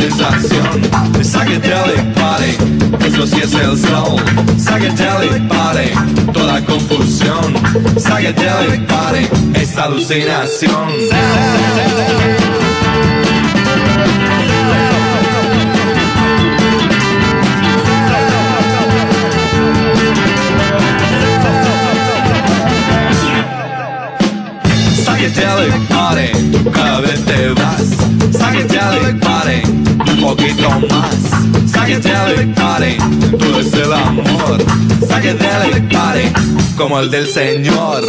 sensación. Psychedelic party, eso sí es el soul. Psychedelic party, toda confusión. Psychedelic party, es alucinación. Psychedelic party, cada vez te vas. Psychedelic party, un poquito más. Psychedelic party, todo es el amor. Psychedelic party, como el del Señor.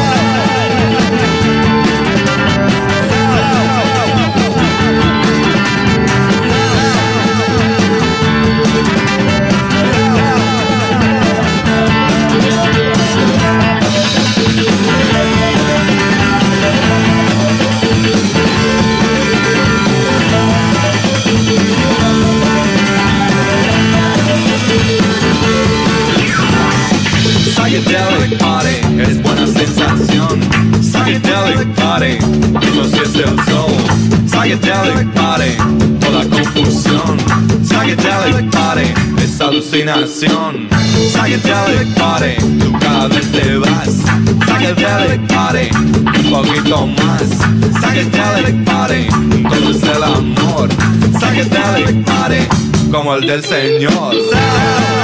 Psychedelic party, es buena sensación. Psychedelic party, eso sí es el soul. Psychedelic party, toda confusión. Psychedelic party, es alucinación. Psychedelic party, tú cada vez te vas. Psychedelic party, un poquito más. Psychedelic party, todo es el amor. Psychedelic party, como el del Señor.